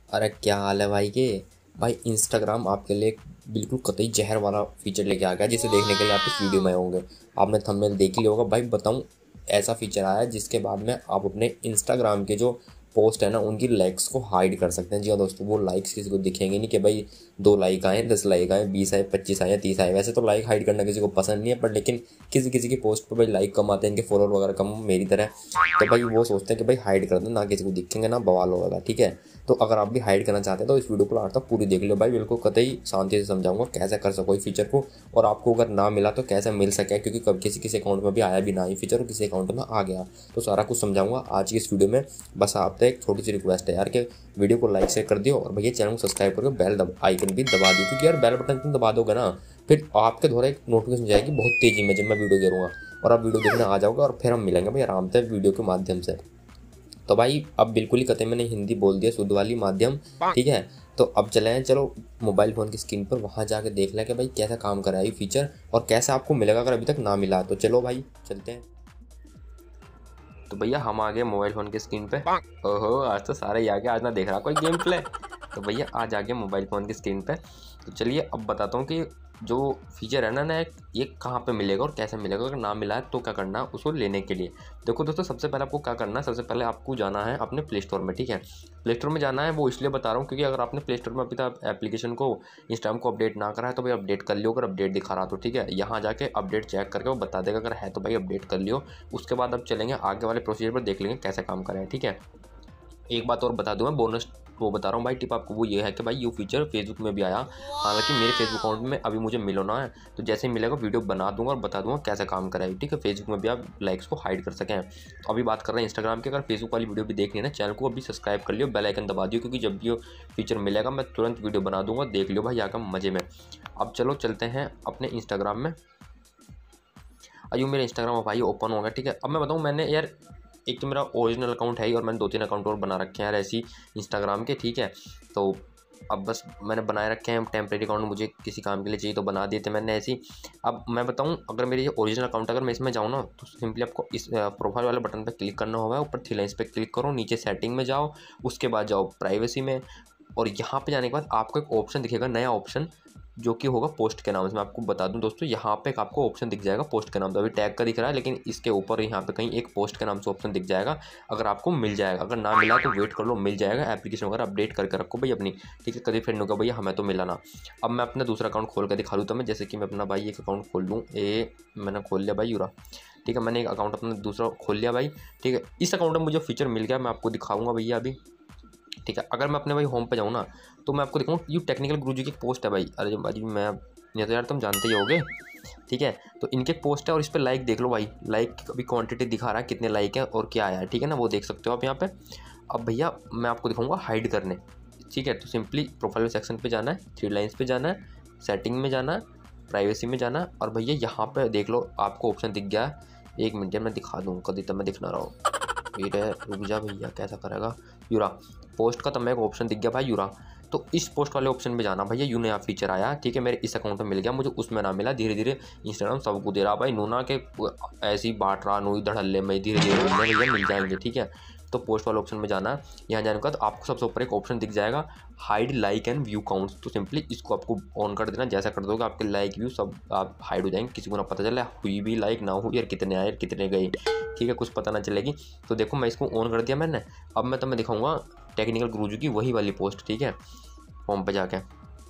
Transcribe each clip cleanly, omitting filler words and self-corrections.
अरे क्या हाल है भाई के। भाई इंस्टाग्राम आपके लिए एक बिल्कुल कतई जहर वाला फीचर लेके आ गया, जिसे देखने के लिए आप इस वीडियो में आए होंगे। आपने थंबनेल देख ही लिया होगा। भाई बताऊं, ऐसा फीचर आया है जिसके बाद में आप अपने इंस्टाग्राम के जो पोस्ट है ना, उनकी लाइक्स को हाइड कर सकते हैं। जी हाँ दोस्तों, वो लाइक्स किसी को दिखेंगे नहीं कि भाई 2 लाइक आए, 10 लाइक आए, 20 आए, 25 आए, 30 आए। वैसे तो लाइक हाइड करना किसी को पसंद नहीं है, पर लेकिन किसी किसी की पोस्ट पर भाई लाइक कम आते हैं, इनके फॉलोअर वगैरह कम मेरी तरह। तो भाई वो सोचते हैं कि भाई हाइड कर दो, ना किसी को दिखेंगे ना बवाल होगा। ठीक है, तो अगर आप भी हाइड करना चाहते हैं तो इस वीडियो को लास्ट तक पूरी देख लो भाई। बिल्कुल कतई शांति से समझाऊंगा कैसे कर सको इस फीचर को, और आपको अगर ना मिला तो कैसे मिल सके, क्योंकि कब किसी किसी अकाउंट में भी आया भी ना ये फीचर और किसी अकाउंट में आ गया। तो सारा कुछ समझाऊंगा आज की इस वीडियो में। बस आपसे एक छोटी सी रिक्वेस्ट है यार कि वीडियो को लाइक शेयर कर दियो, और भैया चैनल को सब्सक्राइब करके बेल आइकन भी दबा दियो, क्योंकि यार बेल बटन तुम दबा दोगे ना, फिर आपके द्वारा एक नोटिफिकेशन जाएगी बहुत तेजी में जब मैं वीडियो गिरूँगा, और आप वीडियो देखने आ जाओगे, और फिर हम मिलेंगे भाई आराम से वीडियो के माध्यम से। तो भाई अब बिल्कुल ही कतई मैंने हिंदी बोल दिया, शुद्ध वाली माध्यम। ठीक है, तो अब चले हैं, चलो मोबाइल फ़ोन की स्क्रीन पर वहाँ जाके देख लें कि भाई कैसा काम कर रहा है ये फीचर, और कैसा आपको मिलेगा अगर अभी तक ना मिला। तो चलो भाई चलते हैं। तो भैया हम आ गए मोबाइल फ़ोन की स्क्रीन पे। ओहो, आज तो सारे ही आ गए, आज ना देख रहा कोई गेम प्ले। तो भैया आज आ गए मोबाइल फ़ोन की स्क्रीन पे। तो चलिए अब बताता हूँ कि जो फीचर है ना ये कहाँ पे मिलेगा और कैसे मिलेगा। अगर ना मिला है तो क्या करना है उसको लेने के लिए। देखो दोस्तों, सबसे पहले आपको क्या करना है, सबसे पहले आपको जाना है अपने प्ले स्टोर में। ठीक है, प्ले स्टोर में जाना है, वो इसलिए बता रहा हूँ क्योंकि अगर आपने प्ले स्टोर में अभी तक एप्लीकेशन को इंस्टाग्राम को अपडेट ना करा है तो भाई अपडेट कर लियो। अगर अपडेट दिखा रहा तो ठीक है, यहाँ जाके अपडेट चेक करके वो बता देगा, अगर है तो भाई अपडेट कर लियो। उसके बाद अब चलेंगे आगे वाले प्रोसीजर पर, देख लेंगे कैसे काम करें। ठीक है, एक बात और बता दूं, मैं बोनस वो बता रहा हूँ भाई टिप आपको, वो ये है कि भाई ये फीचर फेसबुक में भी आया। हालांकि मेरे फेसबुक अकाउंट में अभी मुझे मिलना है, तो जैसे ही मिलेगा वीडियो बना दूंगा और बता दूंगा कैसे काम कराए। ठीक है, फेसबुक में भी आप लाइक्स को हाइड कर सकें। तो अभी बात कर रहे हैं इंस्टाग्राम की। अगर फेसबुक वाली वीडियो भी देखनी है ना, चैनल को अभी सब्सक्राइब कर लियो, बेल आइकन दबा दियो, क्योंकि जब भी फीचर मिलेगा मैं तुरंत वीडियो बना दूंगा, देख लियो भाई आकर मजे में। अब चलो चलते हैं अपने इंस्टाग्राम में। अयो मेरा इंस्टाग्राम भाई ओपन हो गया। ठीक है, अब मैं बताऊँ, मैंने यार एक तो मेरा ओरिजिनल अकाउंट है ही, और मैंने 2-3 अकाउंट और बना रखे हैं यार ऐसी इंस्टाग्राम के। ठीक है, तो अब बस मैंने बनाए रखे हैं टेम्प्रेरी अकाउंट, मुझे किसी काम के लिए चाहिए तो बना दिए थे मैंने ऐसी। अब मैं बताऊं, अगर मेरी ये ओरिजिनल अकाउंट, अगर मैं इसमें जाऊं ना, तो सिंपली आपको इस प्रोफाइल वाले बटन पर क्लिक करना होगा, ऊपर थ्री लाइन्स पे क्लिक करो, नीचे सेटिंग में जाओ, उसके बाद जाओ प्राइवेसी में, और यहाँ पे जाने के बाद आपको एक ऑप्शन दिखेगा, नया ऑप्शन, जो कि होगा पोस्ट के नाम से। मैं आपको बता दूं दोस्तों, यहाँ पे एक आपको ऑप्शन दिख जाएगा पोस्ट के नाम। तो अभी टैग का दिख रहा है, लेकिन इसके ऊपर यहाँ पे कहीं एक पोस्ट के नाम से ऑप्शन दिख जाएगा। अगर आपको मिल जाएगा, अगर ना मिला तो वेट कर लो, मिल जाएगा। एप्लीकेशन वगैरह अपडेट करके रखो भाई अपनी। ठीक है, कभी फ्रेंड होगा भैया हमें तो मिला ना। अब मैं अपना दूसरा अकाउंट खोल कर दिखा दूँ, तो मैं जैसे कि मैं अपना भाई एक अकाउंट खोल लूँ, मैंने खोल लिया भाई यूरा। ठीक है, मैंने एक अकाउंट अपना दूसरा खोल लिया भाई। ठीक है, इस अकाउंट में मुझे फीचर मिल गया, मैं आपको दिखाऊंगा भैया अभी। ठीक है, अगर मैं अपने भाई होम पे जाऊँ ना, तो मैं आपको दिखाऊँ, ये टेक्निकल गुरुजी की एक पोस्ट है भाई। अरे भाई मैं, ये तो यार तुम जानते ही होगे। ठीक है, तो इनके एक पोस्ट है और इस पर लाइक देख लो भाई, लाइक अभी क्वांटिटी दिखा रहा है कितने लाइक है और क्या आया है। ठीक है ना, वो देख सकते हो आप यहाँ पे। अब भैया मैं आपको दिखाऊंगा हाइड करने। ठीक है, तो सिंपली प्रोफाइल सेक्शन पे जाना है, थ्री लाइन्स पे जाना है, सेटिंग में जाना है, प्राइवेसी में जाना है, और भैया यहाँ पे देख लो आपको ऑप्शन दिख गया है। एक मिनट मैं दिखा दूँ, कभी तब मैं दिख ना रहा हूँ। फिर रुक जा भैया, कैसा करेगा यूरा, पोस्ट का तो मैं एक ऑप्शन दिख गया भाई यूरा। तो इस पोस्ट वाले ऑप्शन में जाना भैया, यूं नया फीचर आया। ठीक है, मेरे इस अकाउंट में मिल गया, मुझे उसमें ना मिला। धीरे धीरे इंस्टाग्राम सबको दे रहा भाई, नूना के ऐसे ही बांट रहा, नूई धड़ल्ले में, धीरे धीरे भैया मिल जाएंगे। ठीक है, तो पोस्ट वाले ऑप्शन में जाना है। यहाँ जाने के बाद आपको सबसे ऊपर एक ऑप्शन दिख जाएगा, hide like and view counts. तो सिंपली इसको आपको ऑन कर देना। जैसा कर दोगे आपके लाइक व्यू सब आप हाइड हो जाएंगे, किसी को ना पता चले हुई भी लाइक ना हुई, यार कितने आए कितने गए। ठीक है, कुछ पता ना चलेगी। तो देखो मैं इसको ऑन कर दिया मैंने। अब मैं तुम्हें दिखाऊंगा टेक्निकल गुरुजी की वही वाली पोस्ट। ठीक है, होम पे जाके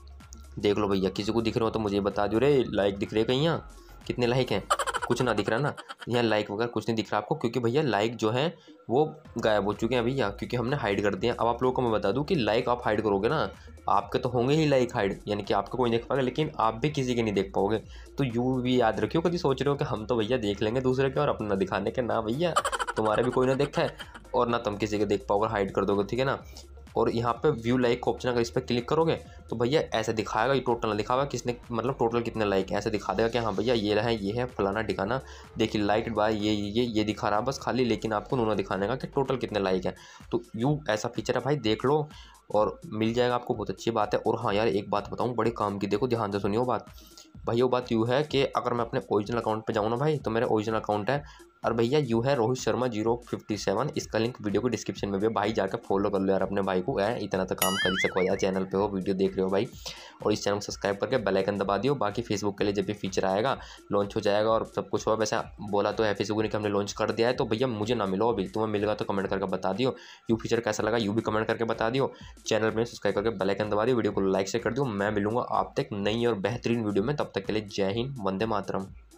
देख लो भैया, किसी को दिख रहे हो तो मुझे बता दो रे, लाइक दिख रहे कहीं, यहाँ कितने लाइक हैं, कुछ ना दिख रहा ना, यहाँ लाइक वगैरह कुछ नहीं दिख रहा आपको, क्योंकि भैया लाइक जो है वो गायब हो चुके हैं भैया, क्योंकि हमने हाइड कर दिया। अब आप लोगों को मैं बता दूं कि लाइक आप हाइड करोगे ना, आपके तो होंगे ही लाइक हाइड, यानी कि आपको कोई नहीं देख पाएगा, लेकिन आप भी किसी के नहीं देख पाओगे। तो यूँ भी याद रखियो, कभी सोच रहे हो कि हम तो भैया देख लेंगे दूसरे के और अपना दिखाने के, ना भैया तुम्हारे भी कोई ना देखा है और ना तुम किसी के देख पाओगे, हाइड कर दोगे। ठीक है ना, और यहाँ पे व्यू लाइक ऑप्शन अगर इस पर क्लिक करोगे तो भैया ऐसे दिखाएगा, ये टोटल दिखाएगा किसने, मतलब टोटल कितने लाइक है, ऐसे दिखा देगा कि हाँ भैया ये है फलाना ठिकाना, देखिए लाइक बाय ये दिखा रहा बस खाली, लेकिन आपको दोनों दिखाने का कि टोटल कितने लाइक है। तो यू ऐसा फीचर है भाई, देख लो और मिल जाएगा आपको, बहुत अच्छी बात है। और हाँ यार एक बात बताऊँ बड़े काम की, देखो ध्यान से सुनियो बात भाई। वो बात यूँ है कि अगर मैं अपने ओरिजिनल अकाउंट पे जाऊँ ना भाई, तो मेरा ओरिजिनल अकाउंट है और भैया यू है रोहित शर्मा 057, इसका लिंक वीडियो को डिस्क्रिप्शन में भी है भाई, जाकर फॉलो कर लो यार अपने भाई को। इतना तो काम कर ही सको यार, चैनल पे हो वीडियो देख रहे हो भाई, और इस चैनल को सब्सक्राइब करके बेल आइकन दबा दियो। बाकी फेसबुक के लिए जब भी फीचर आएगा लॉन्च हो जाएगा और सब कुछ हुआ, वैसे बोला तो है फेसबुक ने कि हमने लॉन्च कर दिया है, तो भैया मुझे ना मिलो अभी, तुम्हें मिलेगा तो कमेंट करके बता दियो। यू फीचर कैसा लगा यू भी कमेंट करके बता दियो। चैनल में सब्सक्राइब करके बेल आइकन दबा दियो, वीडियो को लाइक शेयर कर दियो। मैं मिलूंगा आप तक नई और बेहतरीन वीडियो में, तब तक के लिए जय हिंद, वंदे मातरम।